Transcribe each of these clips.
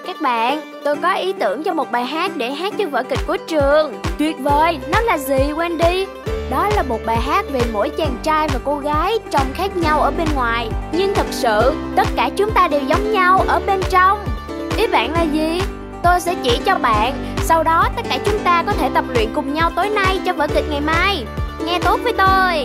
các bạn, tôi có ý tưởng cho một bài hát để hát cho vở kịch của trường. Tuyệt vời, nó là gì Wendy? Đó là một bài hát về mỗi chàng trai và cô gái trông khác nhau ở bên ngoài, nhưng thật sự tất cả chúng ta đều giống nhau ở bên trong. Ý bạn là gì? Tôi sẽ chỉ cho bạn, sau đó tất cả chúng ta có thể tập luyện cùng nhau tối nay cho vở kịch ngày mai. Nghe tốt với tôi.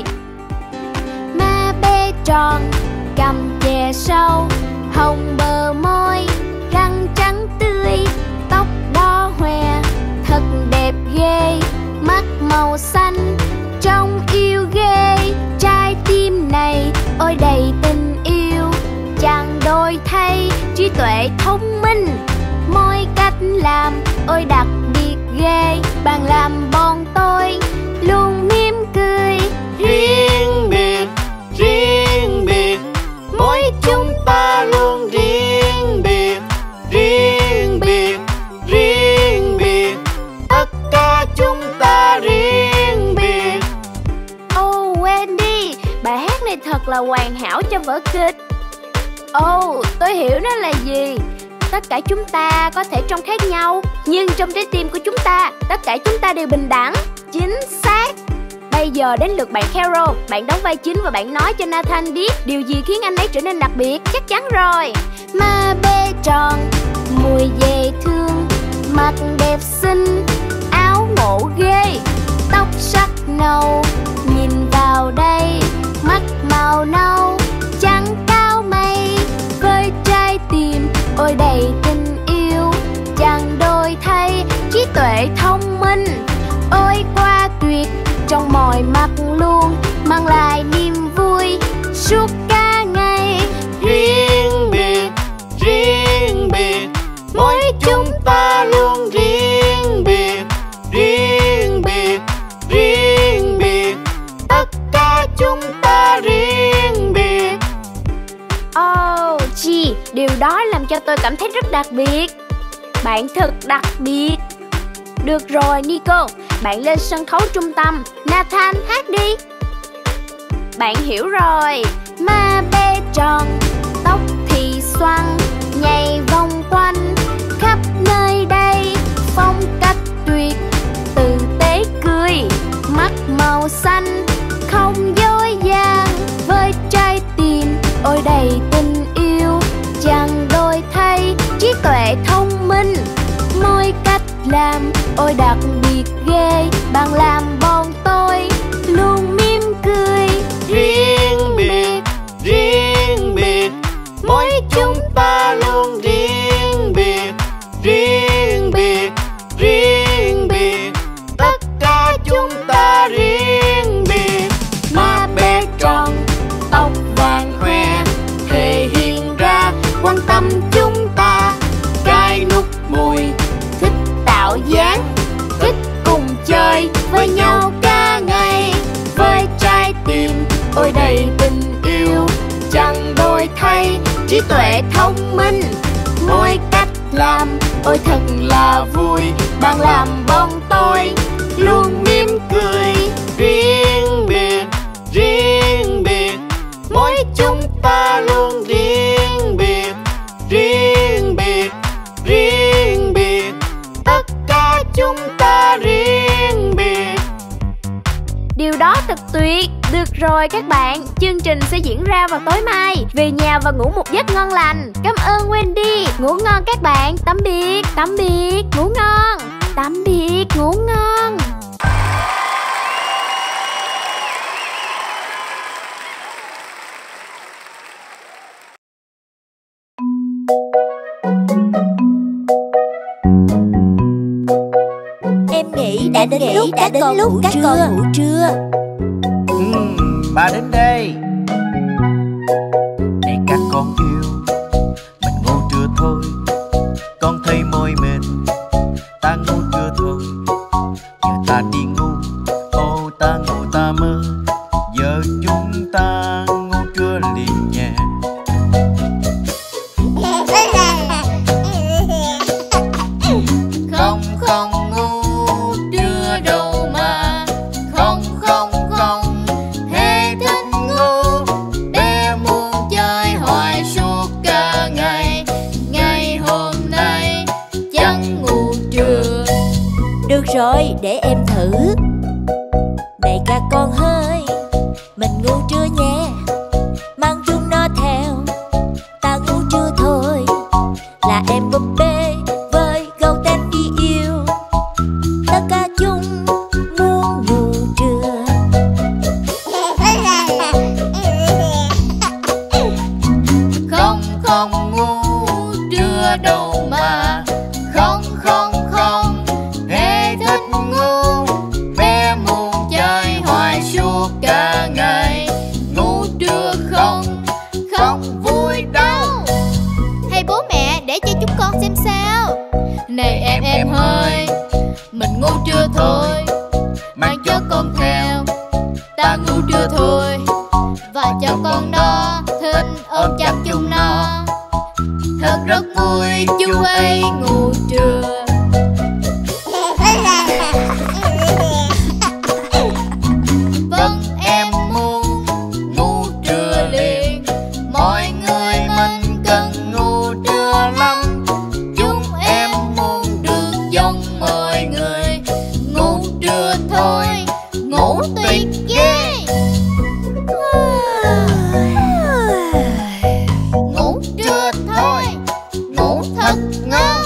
Má bé tròn, cằm chè sâu, hồng bờ môi, răng trắng tươi, tóc đỏ hoe, thật đẹp ghê, mắt màu xanh, trông yêu ghê. Trái tim này ôi đầy tình yêu, chàng đôi thay trí tuệ thông minh, mỗi cách làm ôi đặc biệt ghê. Bạn làm bọn tôi luôn mỉm cười. Riêng biệt, riêng biệt, mỗi chúng ta luôn riêng biệt, riêng biệt, riêng biệt, tất cả chúng ta riêng biệt. Oh Wendy, bài hát này thật là hoàn hảo cho vở kịch. Oh, tôi hiểu nó là gì. Tất cả chúng ta có thể trông khác nhau, nhưng trong trái tim của chúng ta, tất cả chúng ta đều bình đẳng. Chính xác. Bây giờ đến lượt bạn Carol. Bạn đóng vai chính và bạn nói cho Nathan biết điều gì khiến anh ấy trở nên đặc biệt. Chắc chắn rồi. Má bé tròn, mùi dễ thương, mặt đẹp xinh, áo ngộ ghê, tóc sắc nâu, nhìn vào đây, mắt màu nâu, trắng cao mây, với trái tim ôi đầy tình yêu, chàng đôi thay trí tuệ thông minh, ôi quá tuyệt, trong mọi mặt luôn mang lại niềm vui suốt cả ngày. Riêng biệt, riêng biệt, mỗi chúng ta luôn riêng biệt, riêng biệt, riêng biệt, tất cả chúng ta riêng biệt. Oh, Chi, điều đó làm cho tôi cảm thấy rất đặc biệt. Bạn thật đặc biệt. Được rồi Nico, bạn lên sân khấu trung tâm. Nathan, hát đi. Bạn hiểu rồi. Má bé tròn, tóc thì xoăn, nhảy vòng quanh khắp nơi đây, phong cách tuyệt, tử tế cười, mắt màu xanh, không dối gian, với trái tim ôi đầy tình yêu, chàng đôi thay trí tuệ thông minh, mỗi cách làm ôi đặc biệt ghê. Bạn làm bọn tôi luôn mỉm cười. Riêng biệt, riêng biệt, mỗi chúng ta luôn riêng biệt, riêng biệt, riêng biệt, tất cả chúng ta riêng biệt. Má bé tròn, tóc vàng hoe, thể hiện ra quan tâm chúng ta, cài nút môi, thích tạo dáng, thích cùng chơi với nhau cả ngày, với trái tim ôi đầy tình yêu, chẳng đôi thay trí tuệ thông minh, mỗi cách làm ôi thật là vui. Bạn làm bọn tôi luôn mỉm cười. Riêng biệt, riêng biệt, mỗi chúng ta luôn riêng biệt, riêng biệt, riêng biệt, tất cả chúng ta riêng biệt. Điều đó thật tuyệt. Được rồi các bạn, chương trình sẽ diễn ra vào tối mai. Về nhà và ngủ một giấc ngon lành. Cảm ơn Wendy. Ngủ ngon các bạn. Tạm biệt. Tạm biệt. Ngủ ngon. Tạm biệt. Ngủ ngon. Em nghĩ đã đến lúc các con ngủ trưa. Ba đến đây. Này các con yêu, mình ngủ trưa thôi. Con thấy môi mệt, ta ngủ trưa thôi. Giờ ta đi ngủ, ô ta ngủ ta mơ. Giờ chúng ta ngủ trưa liền nha. Không không ngủ trưa đâu mà, không không không hề thích ngủ. rồi, để em thử. Này các con ơi, mình ngu chưa nhé, mang chúng nó theo. Ta ngu chưa thôi, là em búp bê với gấu tên đi yêu. Tất cả chúng muốn ngủ trưa. Không không ngu trưa đâu mà, không không không hề thích ngu. Bé muốn chơi hoài suốt cả ngày, ngu trưa không không vui đâu. Hay bố mẹ để cho chúng con xem sao. Này em ơi, mình ngu trưa thôi, mang cho con theo. Ta ngu trưa thôi, Và cho con đó thích ôm chặt chúng nó. thật rất vui chú ấy ngu trưa. Vâng em muốn ngu trưa liền, mọi người mình cần ngu trưa lắm. Chúng em muốn được giống mọi người, ngu trưa thôi, ngủ tuyệt ghê. Ngủ trưa thôi, ngủ thật ngon.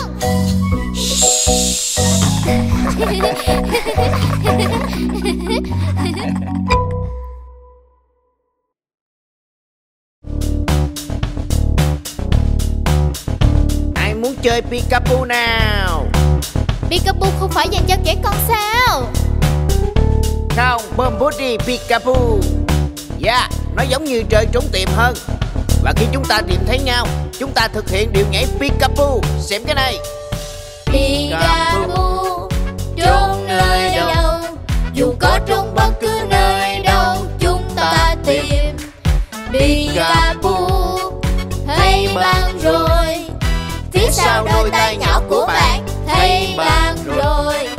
Ai muốn chơi Peekaboo nào? Peekaboo không phải dành cho trẻ con sao? Không, Bombbody Peekaboo. Dạ, nó giống như chơi trốn tìm hơn. Và khi chúng ta tìm thấy nhau, chúng ta thực hiện điệu nhảy Peekaboo. Xem cái này. Peekaboo trốn nơi đâu, dù có trốn bất cứ nơi đâu chúng ta tìm. Peekaboo thấy bạn rồi, phía sau đôi tay nhỏ của bạn thấy bạn rồi.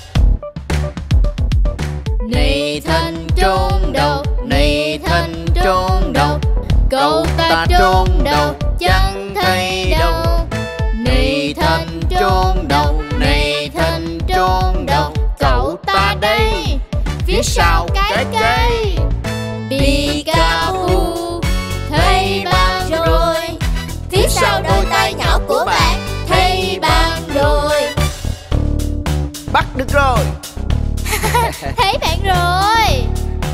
Này thanh trốn đâu, này thanh trốn đâu, cậu ta trốn đâu chẳng thấy đâu. Này thanh trốn đâu, này thanh trốn đâu, cậu ta đây phía sau cái cây. Peekaboo thấy bạn rồi, phía sau đôi tay nhỏ của bạn thấy bạn rồi. Bắt được rồi. Thấy bạn rồi.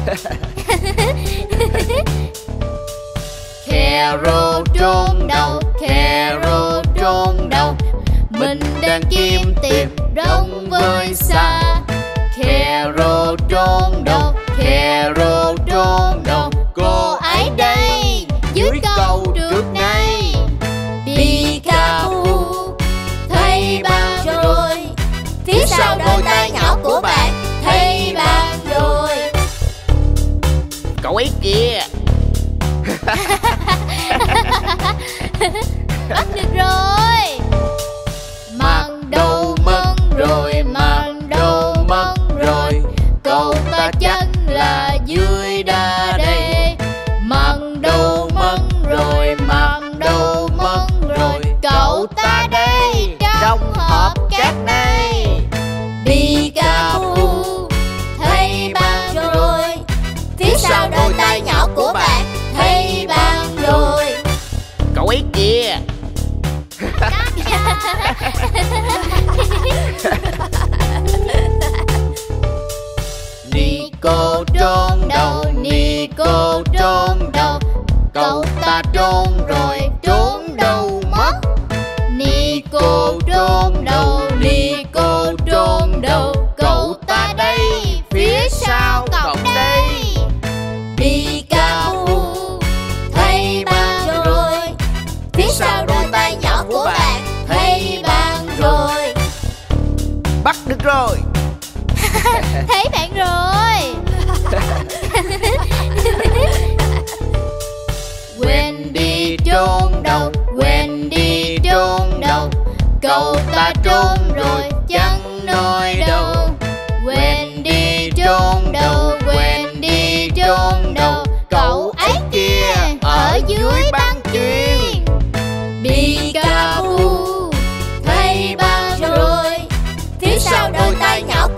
Carol trốn đâu, Carol trốn đâu, mình đang kiếm tìm đông với xa. Carol trốn đâu, Carol trốn đâu, cô ấy đây dưới cầu trước đây. Peekaboo thấy bạn rồi, phía sau đôi tay nhỏ của bạn thấy bạn rồi. Cậu ấy kìa. Bắt được rồi. Mang đâu mất rồi, mang đâu mất rồi, cậu ta chắc là dưới đá đây. Mang đâu mất rồi, mang đâu mất rồi, cậu ta đây trong hộp cát này. Peekaboo thấy bạn rồi, phía sau đôi tay nhỏ của bạn thấy bạn rồi. Cậu ấy kìa. Nico trốn đâu, Nico trốn đâu, cậu ta trốn rồi, trốn đâu mất. Nico trốn đâu, Nico trốn đâu, cậu ta đây phía sau cổng đây. Peekaboo thấy bạn rồi, phía sau đôi tay nhỏ của bạn thấy bạn rồi. Bắt được rồi. Thấy bạn rồi. Wendy trốn đâu, Wendy trốn đâu, cậu ta trốn rồi chẳng nói đâu. Wendy trốn đâu, Wendy trốn đâu, cậu ấy kia ở dưới băng chuyền. Peekaboo thấy bạn rồi, Phía sau đôi tay nhỏ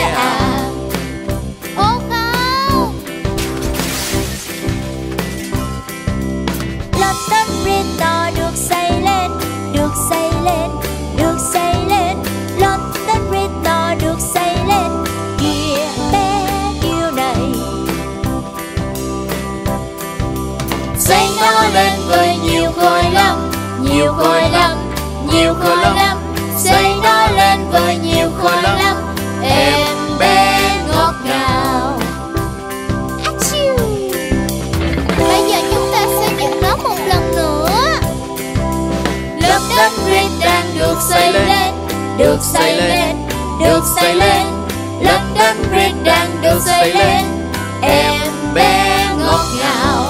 xây lên, được xây lên, được xây lên. London Bridge đang được xây lên, em bé ngọt ngào.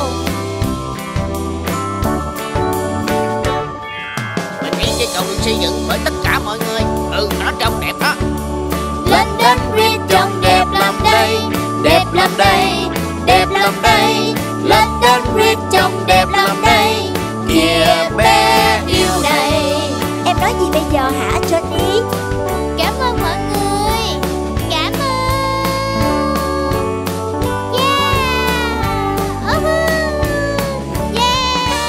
Mình nghĩ cây cầu được xây dựng bởi tất cả mọi người. Nó trông đẹp đó. London Bridge trông đẹp lắm đây, đẹp lắm đây, đẹp lắm đây. London Bridge trông đẹp lắm đây, kìa bé yêu này. Em nói gì bây giờ hả Johnny? Cảm ơn mọi người. Cảm ơn. Yeah. Yeah.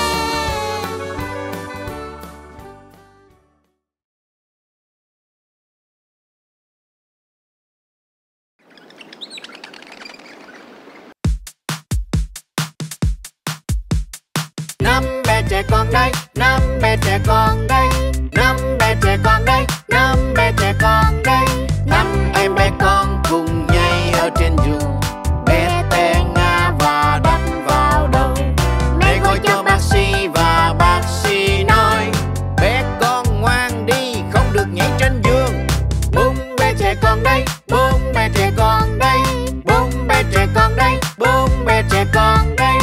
Năm bé trẻ con đây, năm bé trẻ con đây, năm bé trẻ con đây, năm bé trẻ con đây. Năm em bé con cùng nhảy ở trên giường, bé té ngã và đập vào đầu. Mẹ gọi cho bác sĩ và bác sĩ nói Bé con ngoan đi, không được nhảy trên giường. bốn bé trẻ con đây, bốn bé trẻ con đây, bốn bé trẻ con đây, bốn bé trẻ con đây.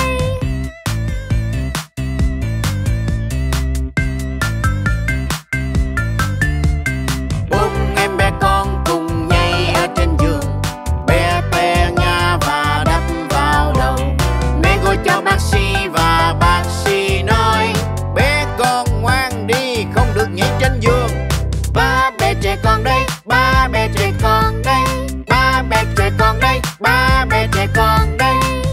Bốn em bé con cùng nhảy ở trên giường, bé té ngã và đập vào đầu. Mẹ gọi cho bác sĩ và bác sĩ nói Bé con ngoan đi, không được nhảy trên giường. ba bé trẻ con đây, ba bé trẻ con đây, ba bé trẻ con đây, ba bé trẻ con đây.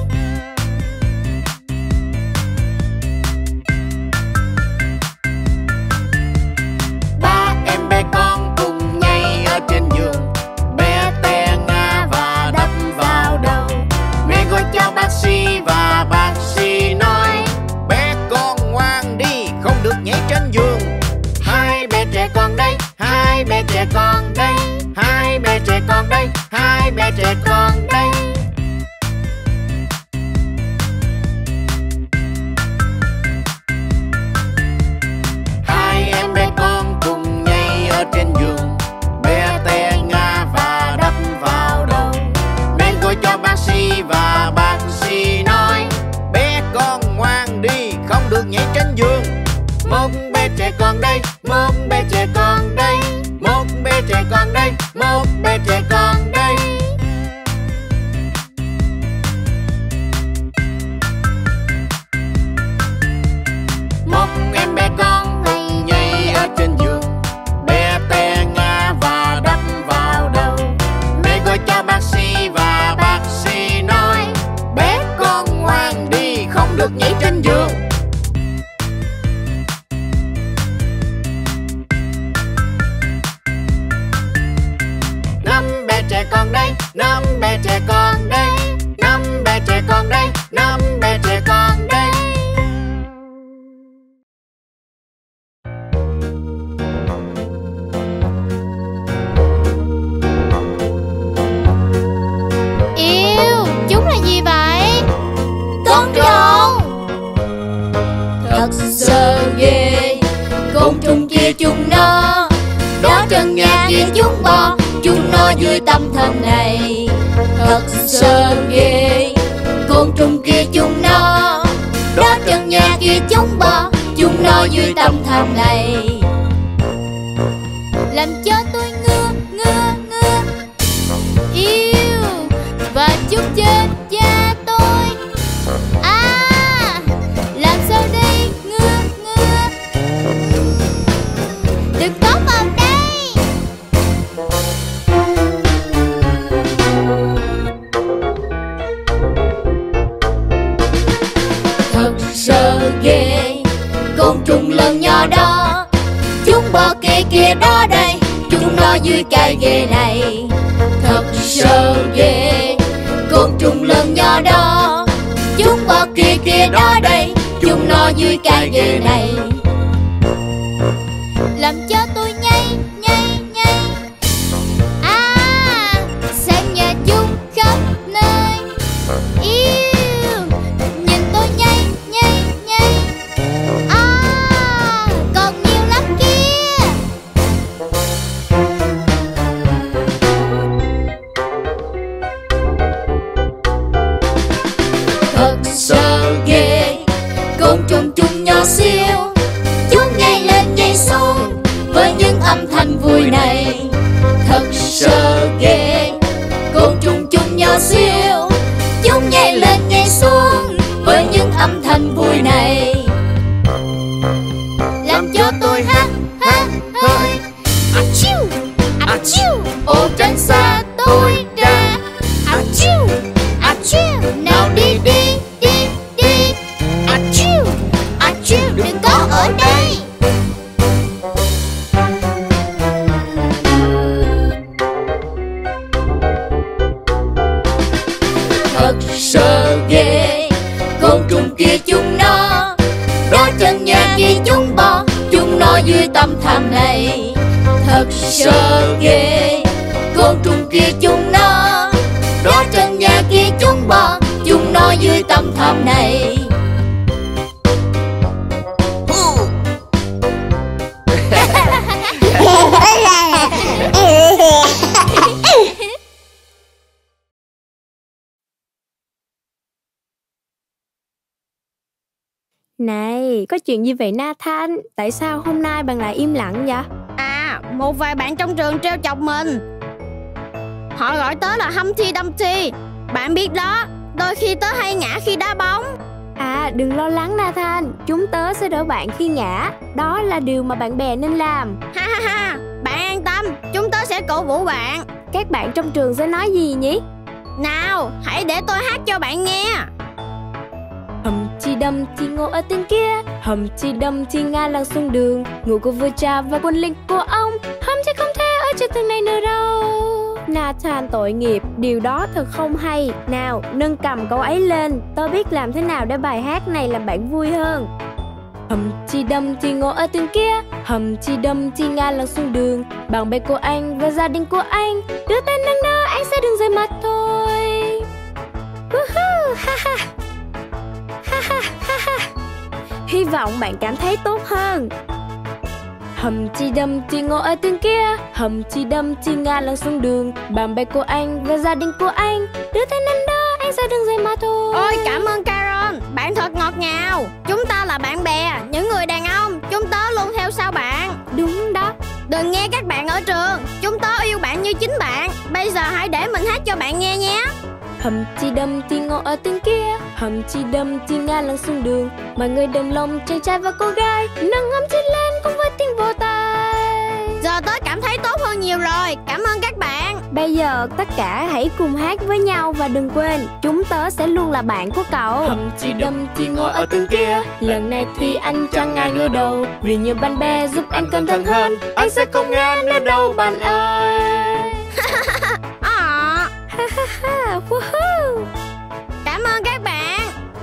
Ba em bé con cùng nhảy ở trên giường, bé té ngã và đập vào đầu. Mẹ gọi cho bác sĩ và bác sĩ nói Bé con ngoan đi, không được nhảy trên giường. hai bé trẻ con đây, hai bé trẻ con đây, hai bé trẻ con đây, hai bé trẻ con đây. Hai em bé con cùng nhảy ở trên giường, bé té ngã và đập vào đầu. Mẹ gọi cho bác sĩ và bác sĩ nói Bé con ngoan đi, không được nhảy trên giường. một bé trẻ con đây, một bé trẻ con đây, một bé trẻ con đây, một bé trẻ con đây. Một em bé con nhảy ở trên giường, bé té ngã và đập vào đầu. Mẹ gọi cho bác sĩ và bác sĩ nói bé con ngoan đi, không được nhảy trên giường. Năm bé trẻ con đây, năm bé trẻ con đây, năm bé trẻ con đây, năm bé trẻ con đây. Yêu, chúng là gì vậy? Côn trùng. Thật sợ ghê, côn trùng kia chúng nó, đó trần nhà kia chúng bò, chúng nó dưới tâm thần này. Thật sợ ghê, côn trùng kia chúng nó, đó trần nhà kia chúng bò, chúng nó dưới tâm thần này. Làm cho tôi ngứa, ngứa, ngứa. Yêu, và chút trên da tôi. À, làm sao đây? Ngứa, ngứa. Đừng có vào đây. Thật sợ ghê, côn trùng lớn nhỏ đó, chúng bò kia kia đó đây, chúng nó dưới cái ghế này. Thật sợ ghê, côn trùng lớn nhỏ đó, chúng bò kia kia đó đây, chúng nó dưới cái ghế này. Làm cho tôi nhây, nhây, nhây. À, sang nhà chung khắp nơi. Yêu, nhìn tôi nhây, nhây, nhây. À, còn nhiều lắm kia. thật sợ ghê. Côn trùng kia chúng nó, đó trần nhà kia chúng bò, chúng nó dưới tấm thảm này. Này, có chuyện gì vậy Nathan? Tại sao hôm nay bạn lại im lặng vậy? À, một vài bạn trong trường trêu chọc mình. Họ gọi tớ là Humpty Dumpty. Bạn biết đó, đôi khi tớ hay ngã khi đá bóng. À, đừng lo lắng Nathan, chúng tớ sẽ đỡ bạn khi ngã. Đó là điều mà bạn bè nên làm. Ha ha ha, bạn an tâm, chúng tớ sẽ cổ vũ bạn. Các bạn trong trường sẽ nói gì nhỉ? Nào, hãy để tôi hát cho bạn nghe. Humpty Dumpty ngồi ở tên kia, Humpty Dumpty ngã lăn xuống đường. Ngủ cô vừa cha và quân lính của ông, Humpty không thể ở trên tầng này nữa đâu. Nathan tội nghiệp, điều đó thật không hay. Nào, nâng cầm cậu ấy lên. Tớ biết làm thế nào để bài hát này làm bạn vui hơn. Humpty Dumpty ngồi ở tên kia, Humpty Dumpty ngã lăn xuống đường. Bạn bè của anh và gia đình của anh đưa tay nâng đỡ, anh sẽ đứng dưới mặt thôi. Woohoo, ha ha. Ha ha ha ha. Hy vọng bạn cảm thấy tốt hơn. Humpty Dumpty ngồi ở tên kia, Humpty Dumpty ngã lăn xuống đường. Bạn bè của anh và gia đình của anh đưa tay nâng đỡ, anh sẽ đứng dậy mà thôi. Ôi cảm ơn Carol, bạn thật ngọt ngào. Chúng ta là bạn bè, những người đàn ông, chúng tớ luôn theo sau bạn. Đúng đó. Đừng nghe các bạn ở trường, chúng tớ yêu bạn như chính bạn. Bây giờ hãy để mình hát cho bạn nghe nhé. Humpty Dumpty ngồi ở tên kia, Humpty Dumpty ngã lăn xuống đường. Mọi người đồng lòng, chàng trai và cô gái nâng Humpty lên cùng với tiếng vỗ tay. Giờ tớ cảm thấy tốt hơn nhiều rồi, cảm ơn các bạn. Bây giờ tất cả hãy cùng hát với nhau và đừng quên, chúng tớ sẽ luôn là bạn của cậu. Humpty Dumpty ngồi ở tên kia, lần này thì anh chẳng ngại ngửa đầu. Vì nhiều bạn bè giúp anh cẩn thận hơn, anh sẽ không ngã nữa đâu bạn ơi. Woohoo. Cảm ơn các bạn.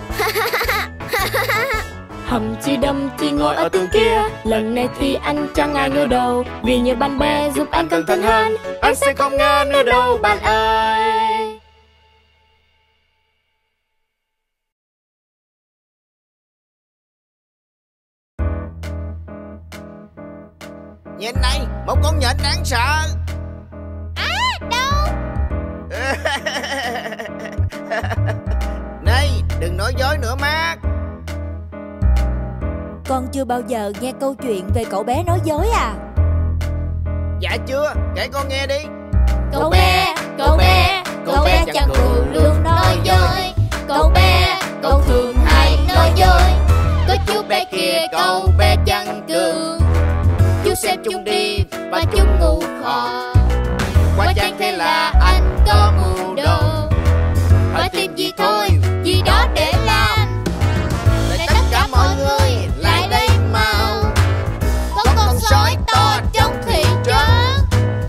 Humpty Dumpty ngồi ở tường kia, lần này thì anh chẳng ngại ngửa đầu. Vì nhiều bạn bè giúp anh cẩn thận hơn, anh sẽ không ngã nữa đâu bạn ơi. Nhìn này, một con nhện đáng sợ. Đâu? Này, đừng nói dối nữa má. Con chưa bao giờ nghe câu chuyện về cậu bé nói dối à? Dạ chưa, kể con nghe đi. Cậu bé chẳng cừu luôn nói dối. Cậu thường hay nói dối. Có chú bé kia cậu bé chẳng cừu. Chú xem chúng đi và chúng ngu khò. Quả chẳng thế là anh có mưu đồ. Hỏi tìm gì thôi, gì đó để làm. Để tất cả mọi người lại đây mau. Có con sói to trong thị trấn.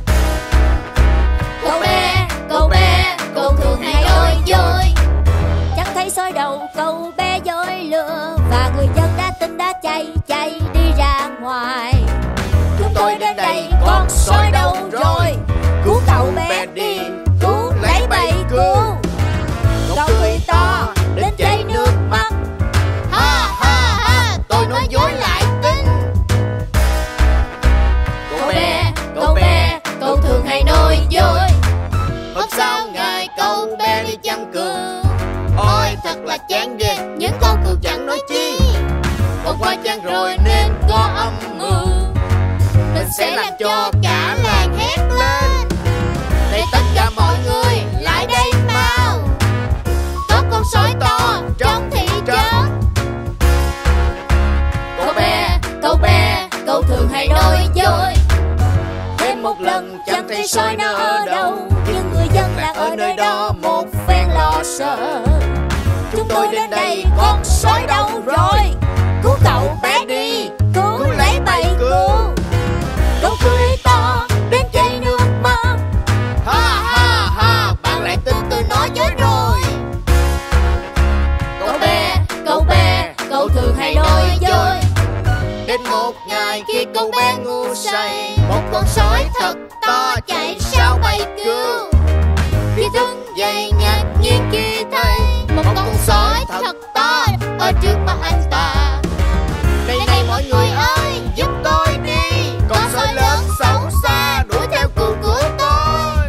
Cậu thường hay nói dối. Chẳng thấy sói đâu, cậu bé dối lừa. Và người dân đã tin đã chạy đi ra ngoài. Chúng tôi đến đây, con sói đâu rồi? Cứu cậu bé đi, cứu lấy bầy cứu. Cậu cười to đến chảy nước mắt. Ha ha ha, tôi nói dối lại tin. Cậu thường hay nói dối. Hôm sau ngày cậu bé đi chăn cừu. Ôi thật là chán ghê, những con cừu chẳng nói chi. Hôm qua chăn rồi nên có âm mưu. Mình sẽ làm cho cả làng hét lên. Để tất cả mọi người lại đây mau. Có con sói to trong thị trấn. Cậu thường hay nói dối. Thêm một lần chẳng thấy sói nó ở đâu. Nhưng người dân làng ở nơi đó một phen lo sợ. Chúng tôi đến đây, con sói đâu rồi? Cứu cậu bé đi, cứu lấy bầy cừu. Cậu cười to đến chảy nước mắt. Ha ha ha, bạn lại tin tôi nói dối rồi. Cậu thường hay nói dối. Đến một ngày khi cậu cậu bé ngu say. Một con sói thật to chạy sau bầy cừu. Khi thức dậy ngạc nhiên khi thấy một con sói thật to ở trước mặt anh ta. Này này mọi người ơi, giúp tôi đi, con sói lớn xấu xa đuổi theo cừu của tôi.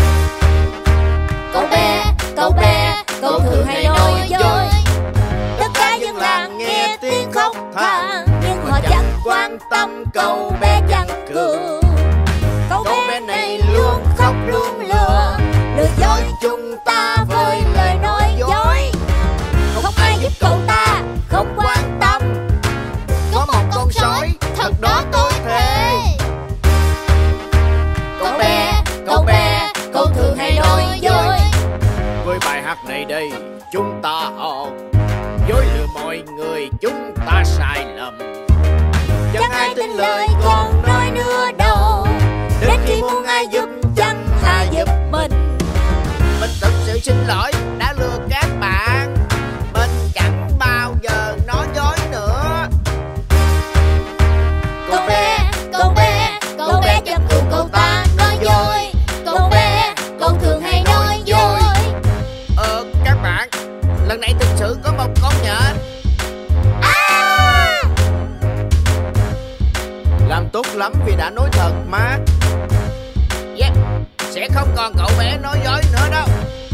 Cậu bé, cậu thường hay nói dối. Tất cả dân làng nghe tiếng khóc than, nhưng họ chẳng quan tâm cậu bé chẳng cừu. Cậu bé này luôn khóc luôn lừa dối chúng ta với lời nói dối. Không ai giúp cậu ta, không quan tâm. Có một con sói thật đó tôi thề. Cậu bé, cậu thường hay nói dối. Với bài hát này đây, chúng ta học dối lừa mọi người, chúng ta sai lầm. Chẳng ai tin lời con nói nữa đâu. Đến khi muốn ai giúp chẳng ai giúp mình. Mình thực sự xin lỗi đã lừa các bạn. Mình chẳng bao giờ nói dối nữa. Cậu bé chẳng cừu cậu ta nói dối. Cậu thường hay nói dối. Các bạn, lần này thực sự có một con nhện. Làm tốt lắm vì đã nói thật mà. Yeah, sẽ không còn cậu bé nói dối nữa đâu.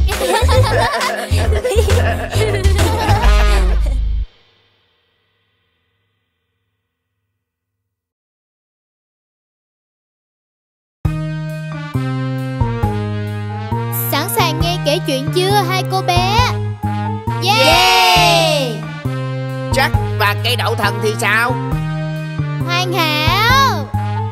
Sẵn sàng nghe kể chuyện chưa hai cô bé? Yeah! Jack và cây đậu thần thì sao? Hoàn hảo.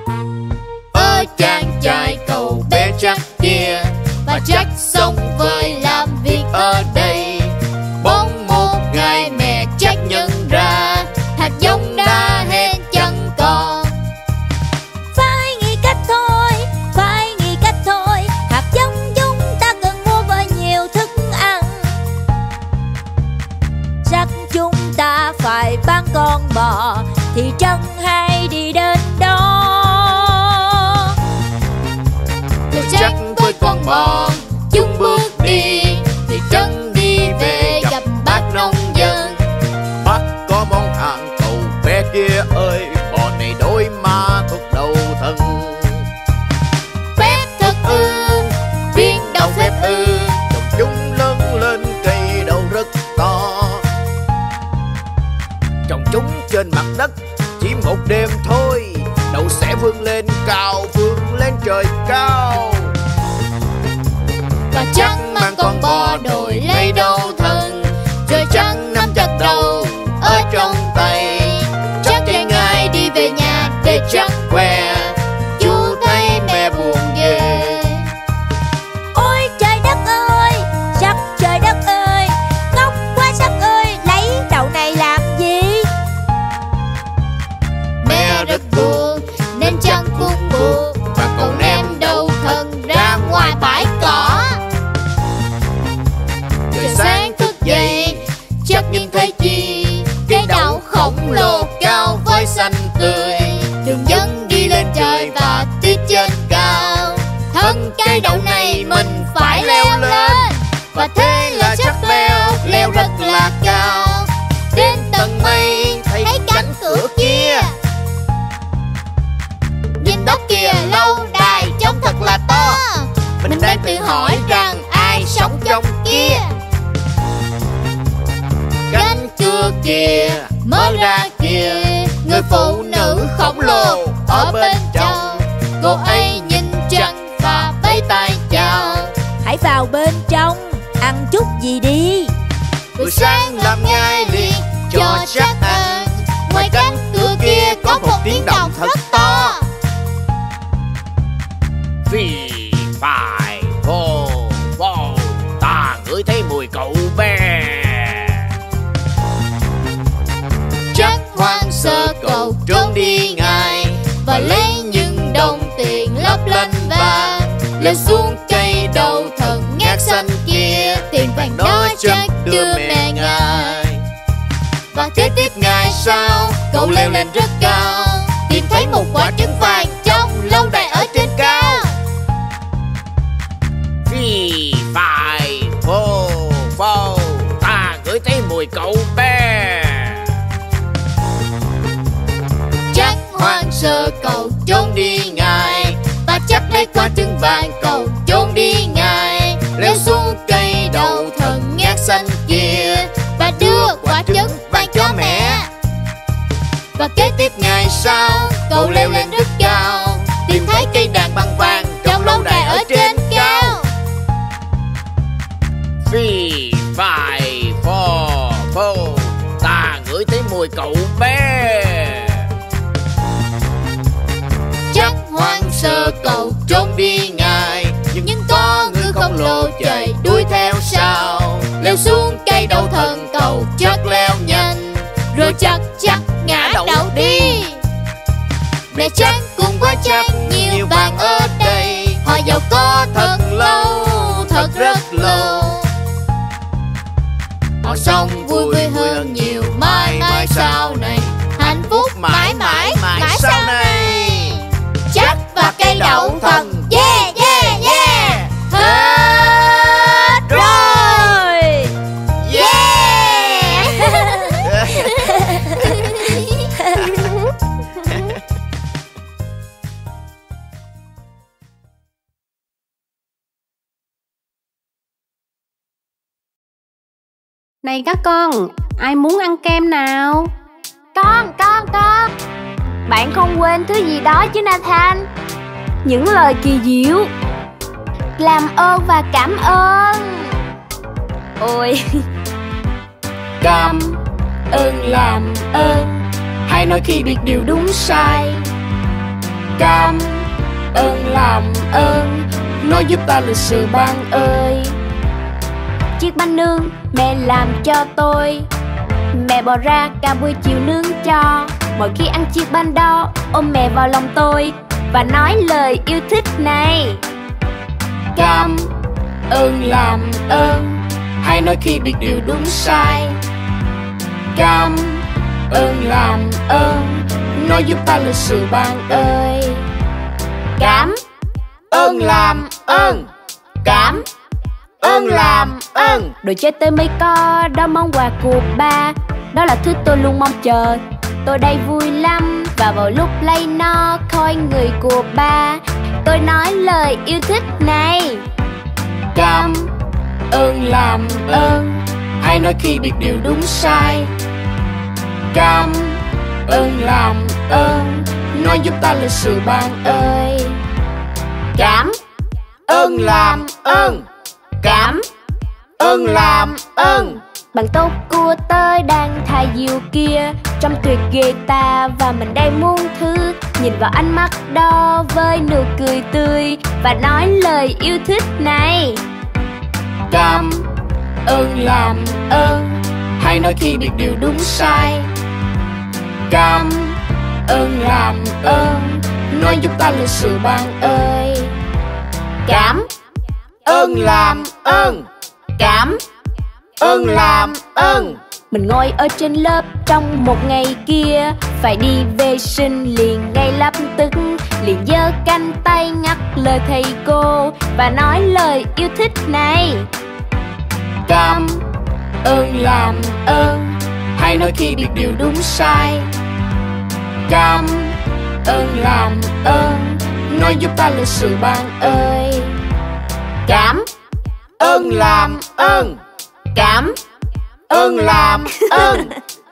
Chàng trai cậu bé Jack kia, và Jack sống với làm việc ở đây. Bỗng một ngày mẹ Jack nhận ra hạt giống đã hết chẳng còn. Phải nghĩ cách thôi. Hạt giống chúng ta cần mua với nhiều thức ăn. Chắc chúng ta phải bán con bò thì trân hay đi đến đó. Rồi Jack với con bò chúng bước đi, thì trân đi về gặp bác nông dân. Bác có món hàng cậu bé kia ơi, bò này đôi ma thuộc đầu thần. Phép thật ư, viên đầu phép ư, trồng chúng lớn lên cây đậu rất to. Trồng chúng trên mặt đất chỉ một đêm thôi, đậu sẽ vươn lên cao, vươn lên trời cao. Và Jack mang con bò đổi lấy đậu thần, rồi Jack nắm chặt đầu ở trong tay. Jack chạy ngay đi về nhà để Jack què. Chú thấy mẹ buồn ghê. Ôi trời đất ơi, sắc trời đất ơi, ngốc quá sắc ơi, lấy đậu này làm gì? Mẹ rất buồn nên Jack cũng buồn, và cậu ném đậu thần ra ngoài bãi cỏ. Trời sáng thức dậy, Jack nhìn thấy chi? Cái đậu khổng lồ cao với xanh tươi, đường dẫn đi lên trời và tít trên cao. Thân cây đậu này mình phải leo lên, và thế là Jack leo rất là cao. Đến tầng mây thấy cánh cửa kia. Nhìn đó kìa, lâu đài trông thật là to. Mình đang tự hỏi rằng ai sống trong kia. Cánh cửa kia mở ra kìa, người phụ nữ khổng lồ ở bên trong. Cô ấy nhìn Jack và vẫy tay chào. Hãy vào bên trong, ăn chút gì đi. Buổi sáng làm ngay liền cho Jack ăn. Ngoài cánh cửa kia có một tiếng động thật to. Phì phải vô vô, ta ngửi thấy mùi cậu bé. Jack hoang sơ cậu trốn đi ngay, và lấy những đồng tiền lấp lánh vàng. Lên xuống cây đậu thần ngát xanh kia, tiền vàng đó Jack đưa mẹ ngài. Và kế tiếp ngày sau, cậu leo lên rất cao, tìm thấy một Và kế tiếp ngày sau, cậu leo lên rất cao, tìm thấy cây đàn bằng vàng trong lâu đài ở trên cao. Phi phai phò phô, ta ngửi thấy mùi cậu bé. Chắc hoang sơ cậu trốn đi ngay, nhưng có người khổng lồ chạy đuổi theo sau. Leo xuống cây đậu thần cậu chợt leo nhanh, rồi chắc ngã đậu đi. Mẹ chắc cũng có chắc nhiều vàng ở đây, họ giàu có thật lâu, thật rất lâu. Họ sống vui hơn nhiều mãi mãi sau này, hạnh phúc mãi mãi sau này. Chắc và cây đậu thần, yeah yeah yeah. Hết rồi, yeah. Này các con, ai muốn ăn kem nào? Con. Bạn không quên thứ gì đó chứ Nathan? Những lời kỳ diệu. Làm ơn và cảm ơn. Ôi. Cảm ơn, làm ơn, hay nói khi biết điều đúng sai. Cảm ơn, làm ơn, nói giúp ta lịch sự ban ơi. Chiếc bánh nướng mẹ làm cho tôi, mẹ bỏ ra cả buổi chiều nướng cho. Mỗi khi ăn chiếc bánh đó, ôm mẹ vào lòng tôi và nói lời yêu thích này. Cảm ơn, làm ơn, hay nói khi biết điều đúng sai. Cảm ơn, làm ơn, nói giúp ta lịch sự ban ơi. Cảm ơn, làm ơn, cảm ơn, làm ơn. Đồ chơi tôi mới có, đó món quà của ba. Đó là thứ tôi luôn mong chờ. Tôi đây vui lắm, và vào lúc lấy nó khỏi người của ba, tôi nói lời yêu thích này. Cảm ơn, làm ơn, hay nói khi biết điều đúng sai. Cảm ơn, làm ơn, nói giúp ta lịch sự ban ơi. Cảm ơn, làm ơn, cảm ơn, làm ơn. Bạn tốt của tôi đang thả diều kia, trong tuyệt ghê ta và mình đây muôn thứ. Nhìn vào ánh mắt đó với nụ cười tươi và nói lời yêu thích này. Cảm ơn, làm ơn, hay nói khi biết điều đúng sai. Cảm ơn, làm ơn, nói giúp ta lịch sự ban ơi. Cảm ơn, làm ơn, cảm ơn, làm ơn. Mình ngồi ở trên lớp trong một ngày kia, phải đi vệ sinh liền ngay lập tức. Liền giơ cánh tay ngắt lời thầy cô và nói lời yêu thích này. Cảm ơn, làm ơn, hay nói khi biết điều đúng sai. Cảm ơn, làm ơn, nói giúp ta lịch sự ban ơi. Cảm ơn, làm ơn, cảm ơn, làm ơn.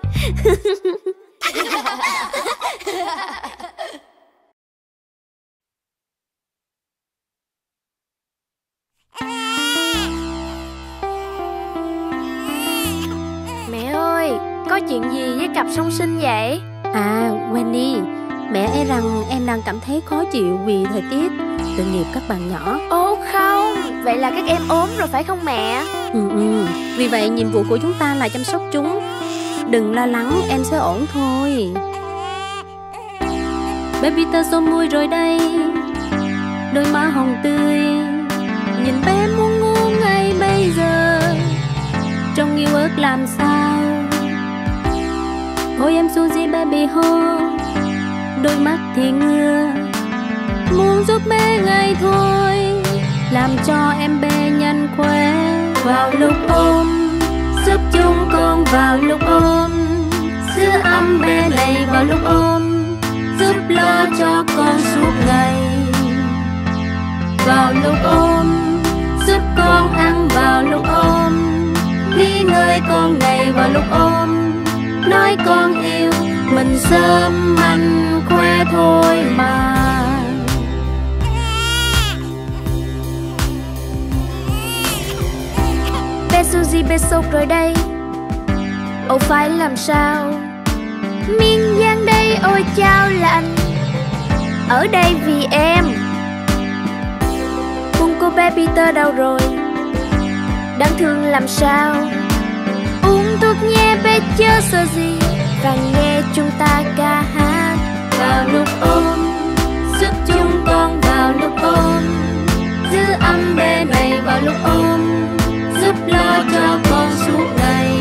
Mẹ ơi, có chuyện gì với cặp song sinh vậy? À, Wendy, mẹ e rằng em đang cảm thấy khó chịu vì thời tiết, tội nghiệp các bạn nhỏ. Ồ không, vậy là các em ốm rồi phải không mẹ? Vì vậy nhiệm vụ của chúng ta là chăm sóc chúng. Đừng lo lắng, em sẽ ổn thôi. Baby tơ xôm môi rồi đây, đôi má hồng tươi, nhìn bé muốn ngu ngay bây giờ, trông yêu ớt làm sao. Ôi em Suzy baby hô, đôi mắt thì ngưa, muốn giúp bé ngay thôi, làm cho em bé nhanh khỏe. Vào lúc ôm, giúp chúng con vào lúc ôm, sữa ấm bé này vào lúc ôm, giúp lo cho con suốt ngày. Vào lúc ôm, giúp con ăn vào lúc ôm, nghỉ ngơi con này vào lúc ôm, nói con yêu mình sớm thôi mà. Bé Suzy bé sốt rồi đây, ôi phải làm sao? Miên Giang đây ôi chao lạnh, ở đây vì em. Quân cô bé Peter đâu rồi, đáng thương làm sao? Uống thuốc nhé bé chớ sợ gì, và nghe chúng ta ca hát. Vào lúc ôm, giúp chúng con vào lúc ôm, giữ ấm bé này vào lúc ôm, giúp lo cho con suốt ngày.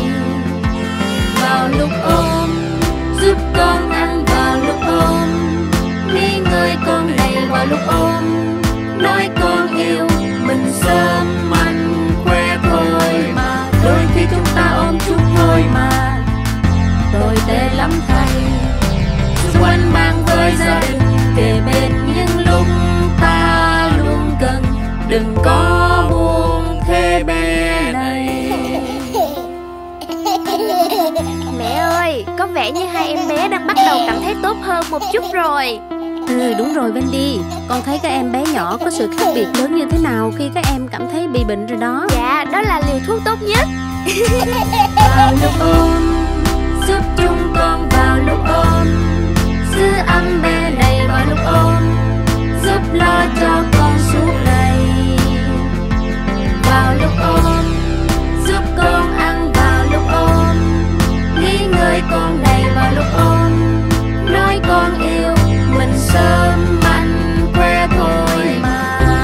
Vào lúc ôm, giúp con ăn vào lúc ôm, nghỉ ngơi con này vào lúc ôm, nói con yêu mình sớm mạnh khỏe thôi mà. Đôi khi chúng ta ôm chút thôi mà, tồi tệ lắm thầy. Xung quanh mang với gia đình kề bên những lúc ta luôn cần, đừng có buông thế bé này. Mẹ ơi, có vẻ như hai em bé đang bắt đầu cảm thấy tốt hơn một chút rồi. Đúng rồi Wendy, con thấy các em bé nhỏ có sự khác biệt lớn như thế nào khi các em cảm thấy bị bệnh rồi đó. Dạ, đó là liều thuốc tốt nhất. Vào lúc ôm, giúp chúng con vào lúc ôm, giữ ấm bé này vào lúc ôm, giúp lo cho con suốt ngày. Vào lúc ôm, giúp con ăn vào lúc ôm, nghỉ ngơi con này vào lúc ôm, nói con yêu mình sớm mạnh khỏe thôi mà.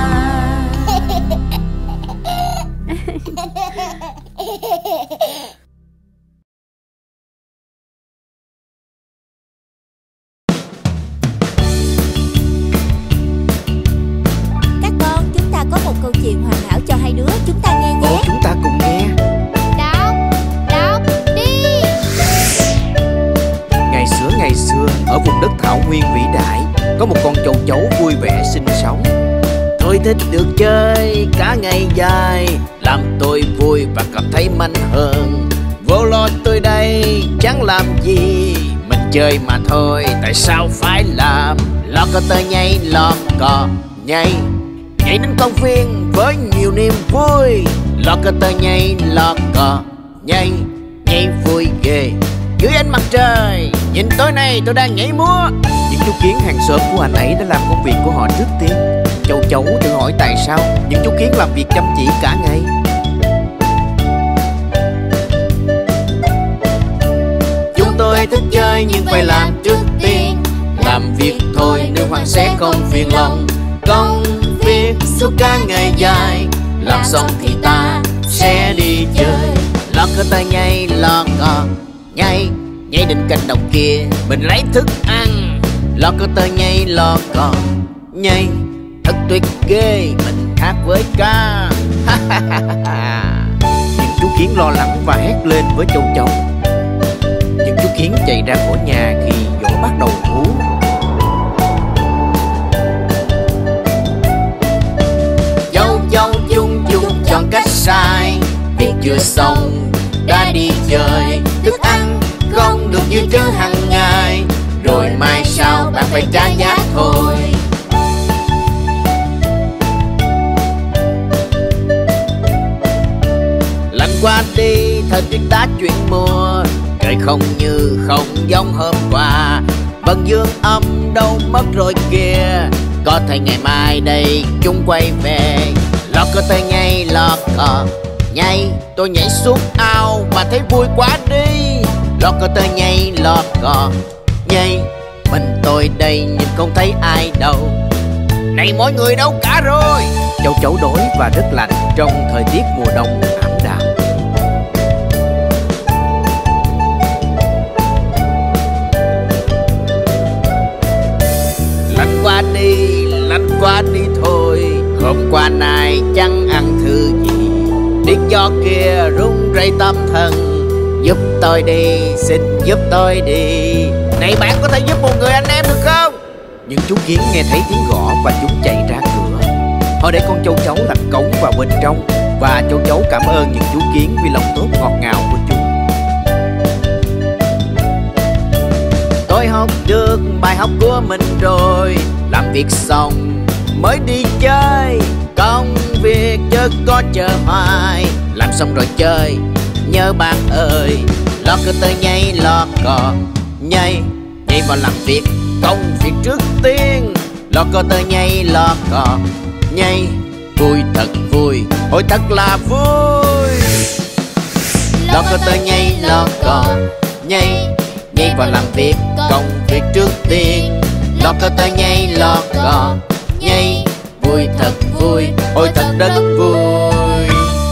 Các con, chúng ta có một câu chuyện hoàn hảo cho hai đứa, chúng ta nghe nhé. Ồ, chúng ta cùng nghe. Đọc đi. Ngày xưa, ở vùng đất thảo nguyên vĩ đại, có một con châu chấu vui vẻ sinh sống. Tôi thích được chơi cả ngày dài, làm tôi vui và cảm thấy mạnh hơn. Vô lo tôi đây chẳng làm gì, mình chơi mà thôi, tại sao phải làm? Lo có tơ nhảy, lo cò nhảy, nhảy đến công viên với nhiều niềm vui. Lo có tơ nhảy, lo cò nhảy, nhảy vui ghê dưới ánh mặt trời. Nhìn tối nay tôi đang nhảy múa. Những chú kiến hàng xóm của anh ấy đã làm công việc của họ trước tiên. Châu chấu tự hỏi tại sao những chú kiến làm việc chăm chỉ cả ngày. Chúng tôi thích chơi nhưng phải làm trước tiên. Làm việc thôi nữ hoàng sẽ không phiền lòng. Công việc suốt cả ngày dài, làm xong thì ta sẽ đi chơi. Lo cơ tay nhảy, lo cò nhảy, nhảy đến cánh đồng kia mình lấy thức ăn. Lo cơ tay nhảy, lo cò nhảy, thật tuyệt ghê, mình khác với ca. Những chú kiến lo lắng và hét lên với châu chấu. Những chú kiến chạy ra khỏi nhà khi gió bắt đầu hú. Châu chấu chung chung chọn cách sai, việc chưa xong đã đi chơi. Thức ăn không được như trưa hàng ngày, rồi mai sau bạn phải trả giá thôi. Lạnh qua đi, thời tiết đã chuyển mùa, trời không như không giống hôm qua. Vân dương âm đâu mất rồi kìa, có thể ngày mai đây chúng quay về. Lo cơ tay nhảy, lo cò nhảy, tôi nhảy xuống ao mà thấy vui quá đi. Lo cơ tay nhảy, lo cò nhảy, mình tôi đây nhìn không thấy ai đâu. Này mọi người đâu cả rồi? Châu chấu đói và rất lạnh trong thời tiết mùa đông ảm đạm. Lạnh qua đi thôi. Hôm qua nay chẳng ăn thứ gì, tiếng gió kia rung rẩy tâm thần. Giúp tôi đi, xin giúp tôi đi. Này bạn có thể giúp một người anh em được không? Những chú kiến nghe thấy tiếng gõ và chúng chạy ra cửa. Họ để con châu chấu làm cống vào bên trong, và châu chấu cảm ơn những chú kiến vì lòng tốt ngọt ngào của chúng. Tôi học được bài học của mình rồi. Làm việc xong mới đi chơi, công việc chớ có chờ hoài. Làm xong rồi chơi, nhớ bạn ơi, lo cơ tơ nhây lo cò nhây. Nhây vào làm việc, công việc trước tiên. Lo cơ tơ nhây lo cò nhây. Vui thật vui, ôi thật là vui. Lo cơ tơ nhây lo cò nhây. Nhây vào làm việc, công việc trước tiên. Lo cơ tơ nhây lo cò nhây. Vui thật vui, ôi thật rất vui.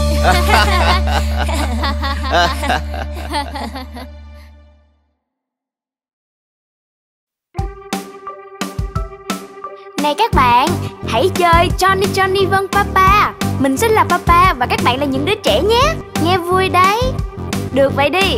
Này các bạn, hãy chơi Johnny Johnny vâng Papa. Mình sẽ là Papa và các bạn là những đứa trẻ nhé. Nghe vui đấy. Được vậy đi.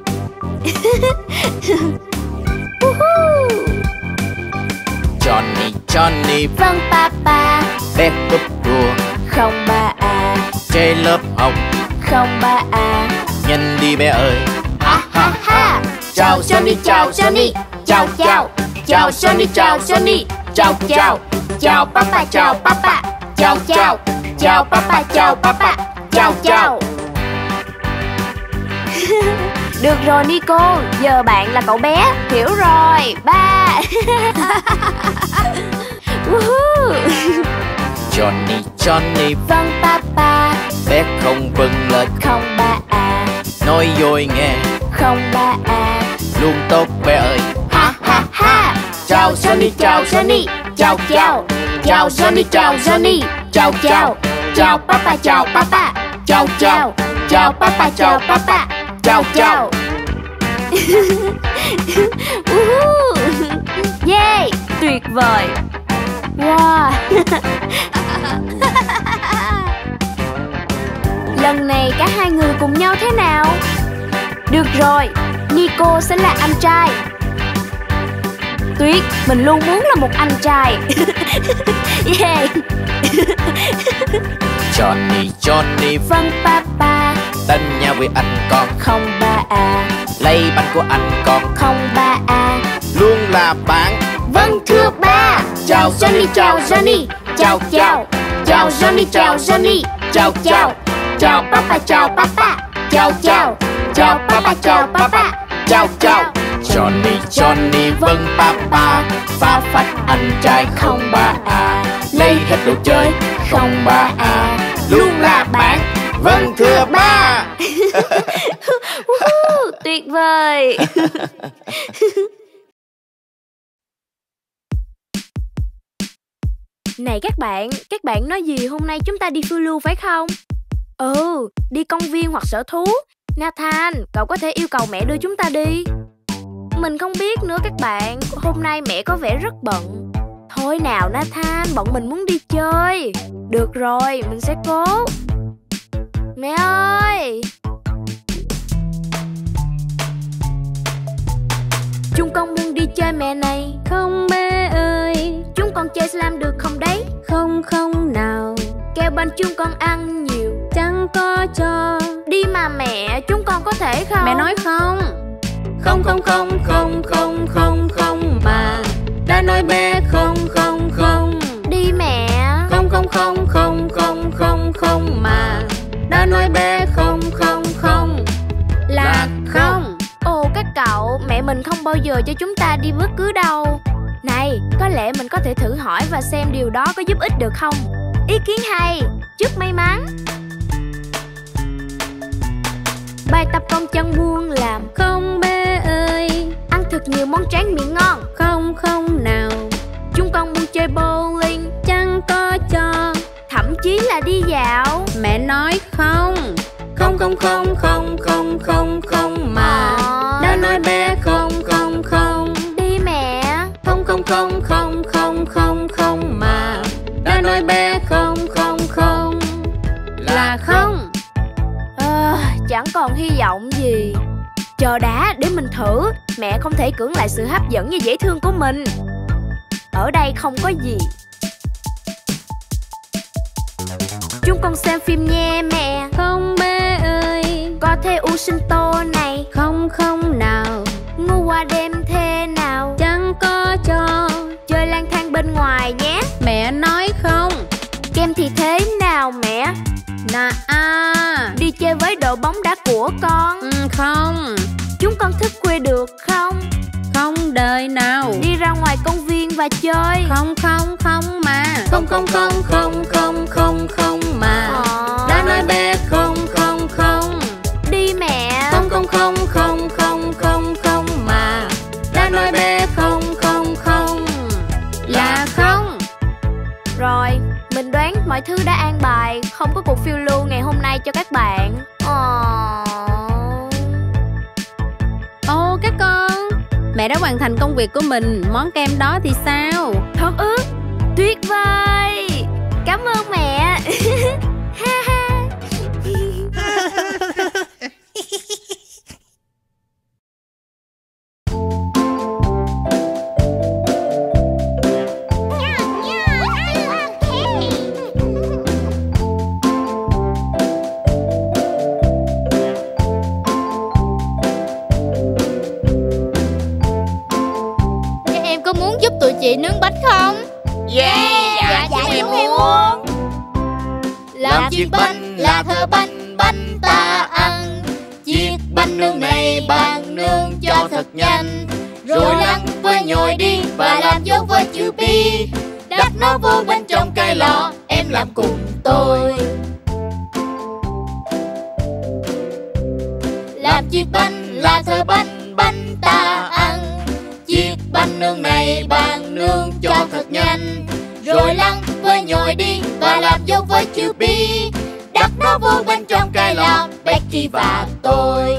Johnny Johnny Vâng Papa. bé cúp rùa Không ba à. trên lớp học. Không ba à. Nhanh đi bé ơi. Ha ha ha. Chào Johnny, chào Johnny. Chào chào. Chào Johnny, chào Johnny. Chào chào. Chào Papa, chào Papa. Chào chào. Chào Papa, chào Papa. Chào chào. Được rồi Nico, giờ bạn là cậu bé. Hiểu rồi, ba. Johnny Johnny Vâng Papa. bé không vâng lời. Không ba à. Nói dối nghe Không ba à. luôn tốt bé ơi. Ha ha ha. Chào Johnny, chào Johnny. Chào chào. Chào Johnny, chào Johnny. Chào chào. Chào Papa, chào Papa. Chào chào. Chào Papa, chào Papa. Chào chào. Yeah, tuyệt vời. Wow. Lần này cả hai người cùng nhau thế nào? Được rồi, Nico sẽ là anh trai. Tuyệt, mình luôn muốn là một anh trai. Yeah. Johnny Johnny Vâng Papa. đánh nhau với anh con. Không ba à. Lấy bánh của anh con. Không ba à. Luôn là bạn. Vâng thưa ba. Chào Johnny, chào Johnny. Chào chào. Chào Johnny, chào Johnny. Chào chào. Chào Papa, chào Papa. Chào chào. Chào Papa, chào Papa. Chào chào. Johnny Johnny vâng Papa. Phá phách anh trai không ba à. Lấy hết đồ chơi không ba à. Luôn là bạn. Vâng thưa ba. Tuyệt vời. Này các bạn nói gì hôm nay chúng ta đi phiêu lưu phải không? Ừ, đi công viên hoặc sở thú. Nathan, cậu có thể yêu cầu mẹ đưa chúng ta đi. Mình không biết nữa các bạn, hôm nay mẹ có vẻ rất bận. Thôi nào Nathan, bọn mình muốn đi chơi. Được rồi, mình sẽ cố. Mẹ ơi! Chúng con muốn đi chơi mẹ này. Không bé ơi. Chúng con chơi slam được không đấy? Không không nào. Keo bánh chúng con ăn nhiều. Chẳng có cho. Đi mà mẹ, chúng con có thể không? Mẹ nói không. Không không không không không không không mà. Đã nói bé không không không. Đi mẹ. Không không không không không không không mà. Đã nói bé không không không là không. Ồ các cậu, mẹ mình không bao giờ cho chúng ta đi bất cứ đâu. Này, có lẽ mình có thể thử hỏi và xem điều đó có giúp ích được không? Ý kiến hay, chúc may mắn. Bài tập con chân buông làm. Không bé ơi. Ăn thật nhiều món tráng miệng ngon. Không không nào. Chúng con muốn chơi bowling. Chẳng có cho. Thậm chí là đi dạo. Mẹ nói không. Không không không không không không không mà. Đã nói bé không không không. Đi mẹ. Không không không không không không không mà. Đã nói bé không không không là không. Chẳng còn hy vọng gì. Chờ đã, để mình thử. Mẹ không thể cưỡng lại sự hấp dẫn như dễ thương của mình. Ở đây không có gì. Chúng con xem phim nha mẹ. Không bé ơi. Có thể u sinh tô này. Không không nào. Ngu qua đêm thế nào. Con thì thế nào mẹ? Đi chơi với đội bóng đá của con. Không. Chúng con thức khuya được không? Không đời nào. Đi ra ngoài công viên và chơi. Không mà. Không mà. Đã nói bé không. Đi mẹ. Không mà. Đã nói bé không là không. Rồi, mình đoán mọi thứ đã an bài, không có cuộc phiêu lưu ngày hôm nay cho các bạn. Ô các con, mẹ đã hoàn thành công việc của mình. Món kem đó thì sao? Thật ư? Tuyệt vời. Cảm ơn mẹ. Tụi chị nướng bánh không? Dạ chúng em muốn. Làm chiếc bánh là thợ bánh ta ăn. Chiếc bánh nướng này bạn nướng cho thật nhanh, rồi lăn với nhồi đi và làm dấu với chữ P. Đặt nó vô bên trong cái lò, em làm cùng tôi. Làm chiếc bánh là thợ bánh ta ăn. Chiếc bánh nướng này bạn nướng cho thật nhanh, rồi lăn với nhồi đi và làm dấu với chữ P. Đặt nó vô bên trong cái lò, Becky và tôi.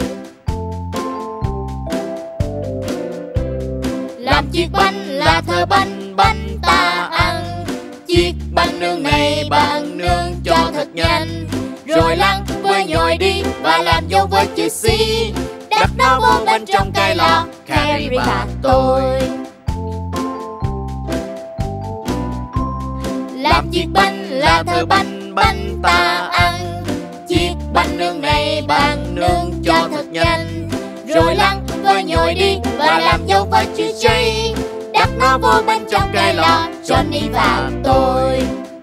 Làm chiếc bánh là thợ bánh ta ăn. Chiếc bánh nướng này bạn nướng cho thật nhanh, rồi lăn với nhồi đi và làm dấu với chữ C. Đặt nó vô bên trong cái lò, Carrie và tôi. Làm chiếc bánh là thợ bánh ta ăn. Chiếc bánh nướng này bạn nướng cho thật nhanh, rồi lăn với nhồi đi và làm dấu với chữ J. Đặt nó vô bên trong cái lò, Johnny và tôi.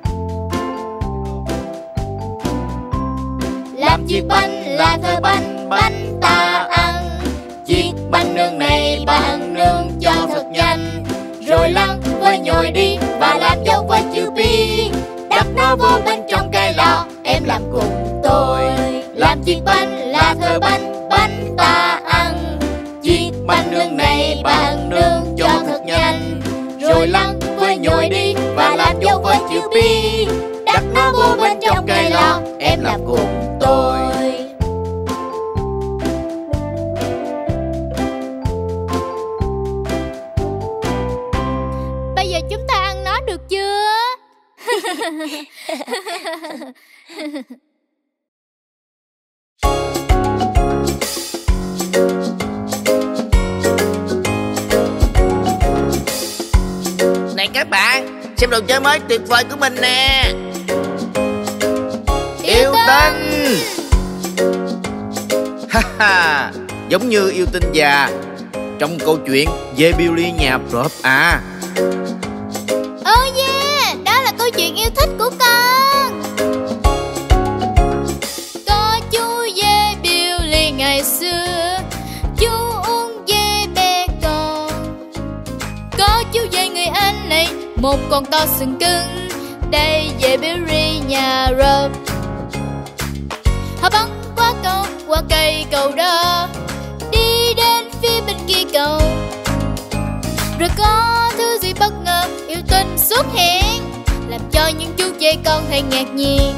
Làm chiếc bánh là thợ bánh ta ăn. Chiếc bánh nướng này bạn nướng cho thật nhanh, rồi lăn với nhồi đi và làm dấu với chữ P. Đặt nó vô bên trong cái lò, em làm cùng tôi. Làm chiếc bánh là thợ bánh ta ăn. Chiếc bánh nướng này bạn nướng cho thật nhanh, rồi lăn với nhồi đi và làm dấu với chữ P. Đặt nó vô bên trong cái lò, em làm cùng tôi. Bây giờ chúng ta ăn nó được chưa? Này các bạn, xem đồ chơi mới tuyệt vời của mình nè. Yêu tinh. Ha, giống như yêu tinh già trong câu chuyện về Billy nhà Bob à. Oh yeah, đó là câu chuyện yêu thích của con. Có chú dê Billy ngày xưa, chú uống dê bé con. Có chú dê người Anh này, một con to sừng cứng. Đây dê Billy nhà Rob. Họ băng qua cây cầu đó, đi đến phía bên kia cầu. Rồi có thứ gì bất ngờ yêu tinh xuất hiện, làm cho những chú dê con thấy ngạc nhiên.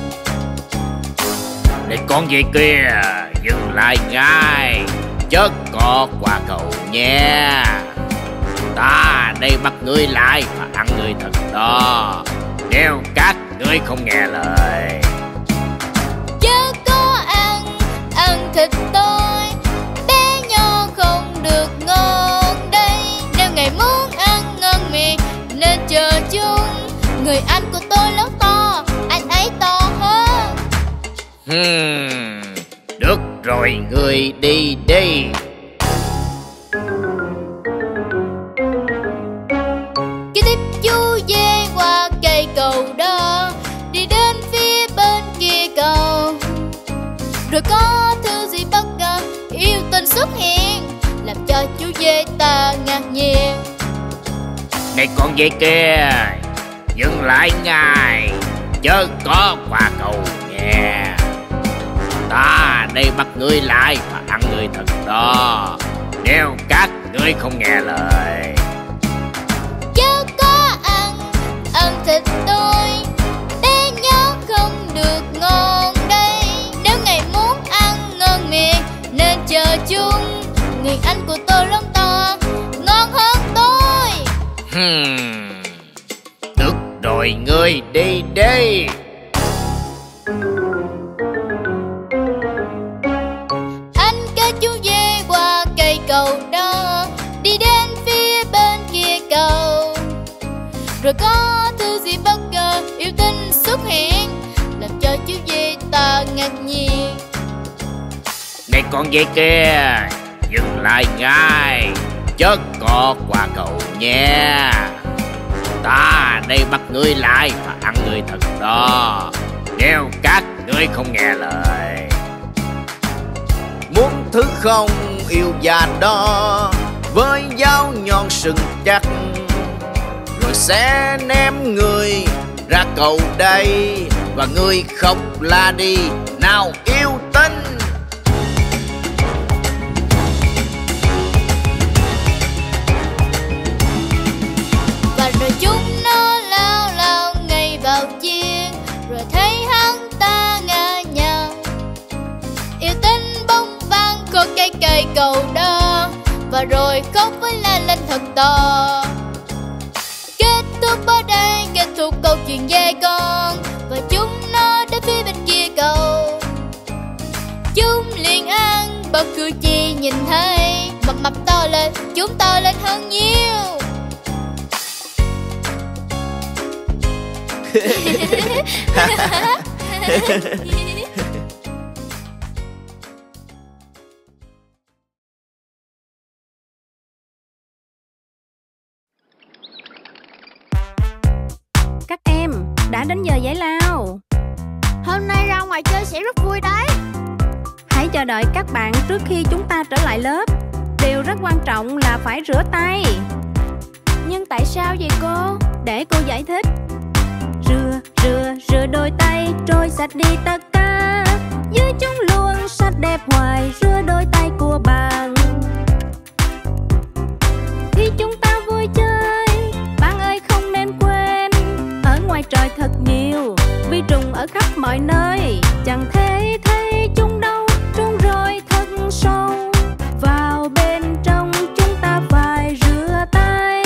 Để con dê kia dừng lại ngay, chớ có qua cầu nha. Ta đây bắt ngươi lại và ăn ngươi thật đó, nếu các ngươi không nghe lời. Chớ có ăn thịt tôi, bé nho không được ngon đây. Nếu ngài muốn ăn ngon miệng nên chờ chung. Người anh của tôi lớn to, anh ấy to hơn. Được rồi, ngươi đi đi. Kế tiếp chú dê qua cây cầu đó, đi đến ta ngạc nhiên. Này con dê kia, dừng lại ngay, chớ có qua cầu nghe. Ta đây bắt ngươi lại và ăn ngươi thật đó, nếu các ngươi không nghe lời. Chớ có ăn thịt tôi, để nhớ không được ngon đây. Nếu ngài muốn ăn ngon miệng nên chờ chung, người anh của tôi lông to ngon hơn tôi. Được rồi, ngươi đi đi. Anh kéo chú dê qua cây cầu đó, đi đến phía bên kia cầu. Rồi có thứ gì bất ngờ yêu tinh xuất hiện, làm cho chú dê ta ngạc nhiên. Này con dê kia, dừng lại ngay, chớ có qua cầu nha. Ta đây bắt ngươi lại và ăn ngươi thật đó, nếu các ngươi không nghe lời. Muốn thứ không yêu già đó, với dao nhọn sừng chắc, rồi sẽ ném người ra cầu đây, và người khóc la đi nào yêu tinh. Và rồi chúng nó lao ngay vào chiên, rồi thấy hắn ta ngã nhào. Yêu tinh bông văng khỏi cây cầu đó, và rồi khóc với la lên thật to. Kết thúc ở đây, kết thúc câu chuyện dê con, và chúng nó đến phía bên kia cầu. Chúng liền ăn bất cứ chi nhìn thấy, mập to lên, chúng to lên hơn nhiều. Các em đã đến giờ giải lao. Hôm nay ra ngoài chơi sẽ rất vui đấy. Hãy chờ đợi các bạn trước khi chúng ta trở lại lớp. Điều rất quan trọng là phải rửa tay. Nhưng tại sao vậy cô? Để cô giải thích. Rửa đôi tay trôi sạch đi tất cả, dưới chúng luôn sạch đẹp hoài. Rửa đôi tay của bạn khi chúng ta vui chơi. Bạn ơi không nên quên, ở ngoài trời thật nhiều vi trùng ở khắp mọi nơi. Chẳng thể thấy chúng đâu, chúng rồi thật sâu vào bên trong. Chúng ta phải rửa tay.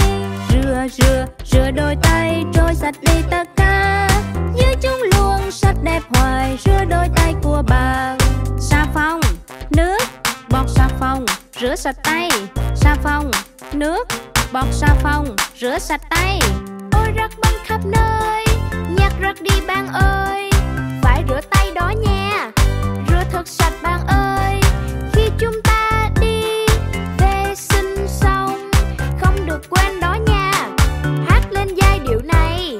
Rửa đôi tay trôi sạch đi tất cả, dưới chúng luôn sạch đẹp hoài. Rửa đôi tay của bạn. Xà phòng, nước, bọt xà phòng, rửa sạch tay. Xà phòng, nước, bọt xà phòng, rửa sạch tay. Ôi rắc bắn khắp nơi, nhặt rắc đi bạn ơi. Phải rửa tay đó nha, rửa thật sạch bạn ơi. Khi chúng ta đi vệ sinh xong, không được quên đó nha, hát lên giai điệu này.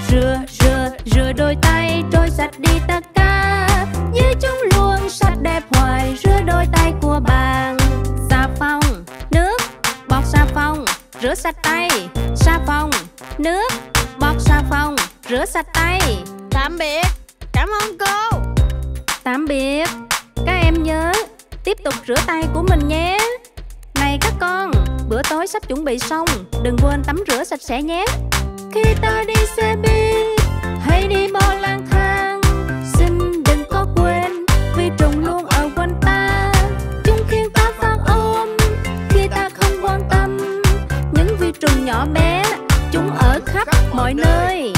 Rửa đôi tay trôi sạch đi tất cả, dưới chúng luôn sạch đẹp hoài. Rửa đôi tay của bạn. Xà phòng, nước, bọt xà phòng, rửa sạch tay. Xà phòng, nước, bọt xà phòng, rửa sạch tay. Tạm biệt, cảm ơn cô. Tạm biệt. Các em nhớ tiếp tục rửa tay của mình nhé. Này các con, bữa tối sắp chuẩn bị xong, đừng quên tắm rửa sạch sẽ nhé. Khi ta đi xe buýt hay đi bộ lang thang, xin đừng có quên vi trùng luôn ở quanh ta. Chúng khiến ta phát ốm khi ta không quan tâm. Những vi trùng nhỏ bé, chúng ở khắp mọi nơi.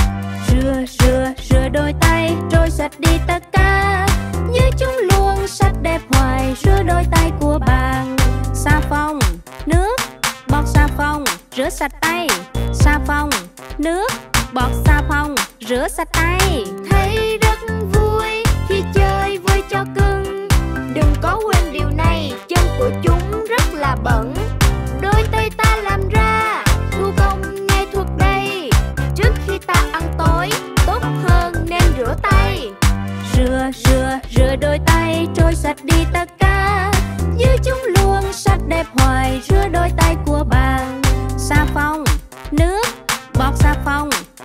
Rửa đôi tay trôi sạch đi tất cả, như chúng luôn sạch đẹp hoài. Rửa đôi tay của bạn. Xà phòng, nước, bọt xà phòng, rửa sạch tay. Xà phòng, nước, bọt xà phòng, rửa sạch tay. Thấy rất vui khi chơi với chó cưng. Đừng có quên điều này, chân của chúng rất là bẩn. Đôi tay ta làm ra thủ công nghệ thuật đây. Trước khi ta ăn tối, tốt hơn nên rửa tay. Rửa đôi tay trôi sạch đi tất cả, như chúng luôn sạch đẹp hoài. Rửa đôi tay của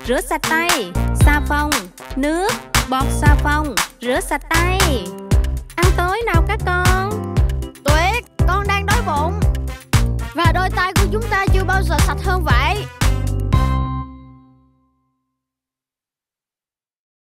rửa sạch tay. Xà phòng, nước, bọt xà phòng, rửa sạch tay. Ăn tối nào các con. Tuyết, con đang đói bụng. Và đôi tay của chúng ta chưa bao giờ sạch hơn vậy.